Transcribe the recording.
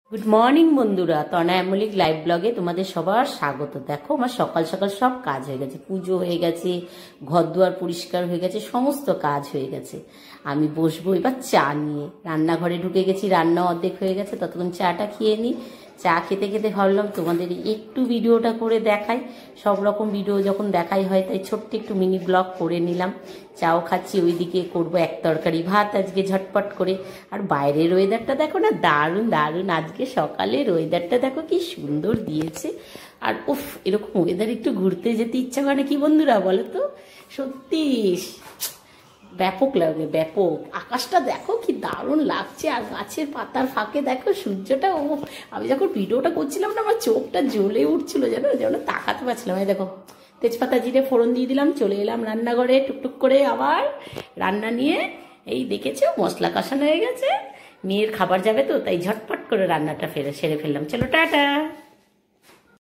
Good morning বন্ধুরা, তনয়া Mallick live ব্লগে তোমাদের সবার স্বাগত। দেখো আমার সকাল সকাল সব কাজ হয়ে গেছে, পুজো হয়ে গেছে, ঘর দুয়ার পরিষ্কার হয়ে গেছে, সমস্ত কাজ হয়ে গেছে। আমি বসবো এবার চা নিয়ে। রান্নাঘরে ঢুকে গেছি, রান্না অর্ধেক হয়ে গেছে, ততক্ষণ চাটা খেয়ে নিই। চা খেতে খেতে ভাবলাম তোমাদের একটু ভিডিওটা করে দেখাই। সব রকম ভিডিও যখন দেখাই হয় তাই ছোট্ট একটু মিনি ব্লগ করে নিলাম। চাও খাচ্ছি, ওইদিকে করব এক তরকারি ভাত আজকে ঝটপট করে। আর বাইরের ওয়েদারটা দেখো না, দারুণ দারুণ। আজকে সকালের ওয়েদারটা দেখো কি সুন্দর দিয়েছে। আর উফ, এরকম ওয়েদার একটু ঘুরতে যেতে ইচ্ছা করে কি বন্ধুরা, বলো তো? সত্যি ব্যাপক লাগে, ব্যাপক। আকাশটা দেখো কি দারুণ লাগছে, আর গাছের পাতার ফাঁকে দেখো সূর্যটা। ও, আমি যখন ভিডিওটা করছিলাম না, আমার চোখটা জ্বলে উঠছিল, জানো, যেন তাকাতে পারছিলাম। এই দেখো তেজপাতা জিরে ফোড়ন দিয়ে দিলাম, চলে এলাম রান্নাঘরে টুকটুক করে আবার রান্না নিয়ে। এই দেখেছো মশলা কষানো হয়ে গেছে, মেয়ের খাবার যাবে তো, তাই ঝটপট করে রান্নাটা সেরে ফেললাম। চলো টাটা।